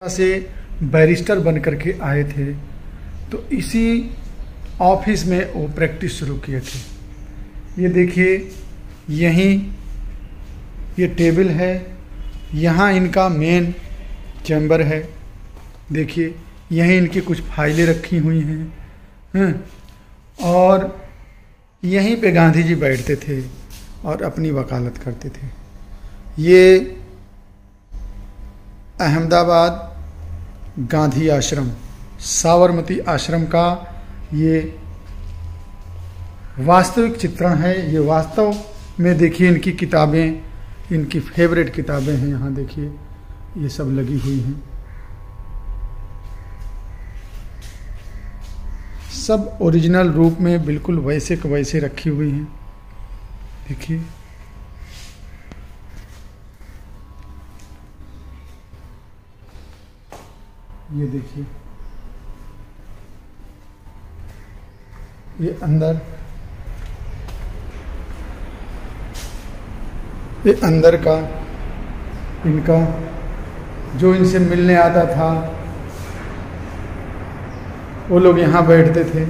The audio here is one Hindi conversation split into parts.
से बैरिस्टर बन करके आए थे, तो इसी ऑफिस में वो प्रैक्टिस शुरू किए थे। ये देखिए, यहीं ये टेबल है, यहाँ इनका मेन चैम्बर है। देखिए, यहीं इनकी कुछ फाइलें रखी हुई हैं, और यहीं पे गांधी जी बैठते थे और अपनी वकालत करते थे। ये अहमदाबाद गांधी आश्रम, साबरमती आश्रम का ये वास्तविक चित्रण है। ये वास्तव में देखिए, इनकी किताबें, इनकी फेवरेट किताबें हैं, यहाँ देखिए ये सब लगी हुई हैं। सब ओरिजिनल रूप में बिल्कुल वैसे के वैसे रखी हुई हैं। देखिए, ये देखिए, ये अंदर का इनका जो इनसे मिलने आता था, वो लोग यहाँ बैठते थे।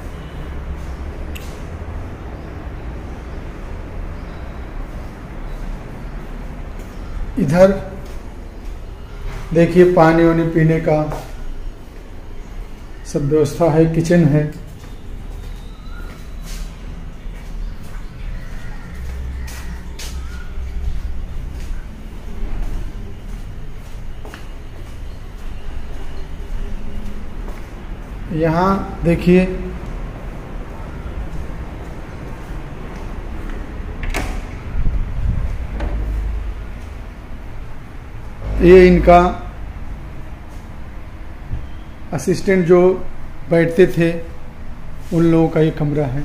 इधर देखिए, पानी वानी पीने का सब व्यवस्था है, किचन है। यहाँ देखिए, ये इनका असिस्टेंट जो बैठते थे, उन लोगों का ये कमरा है।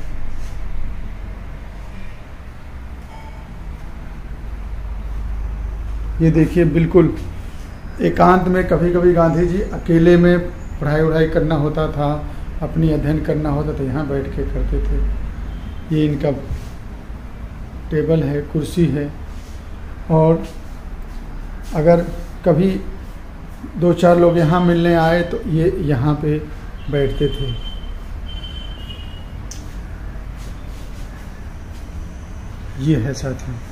ये देखिए, बिल्कुल एकांत में कभी कभी गांधी जी अकेले में पढ़ाई करना होता था, अपनी अध्ययन करना होता था, यहाँ बैठ के करते थे। ये इनका टेबल है, कुर्सी है, और अगर कभी 2-4 लोग यहाँ मिलने आए तो ये यहाँ पे बैठते थे। ये है साथियों।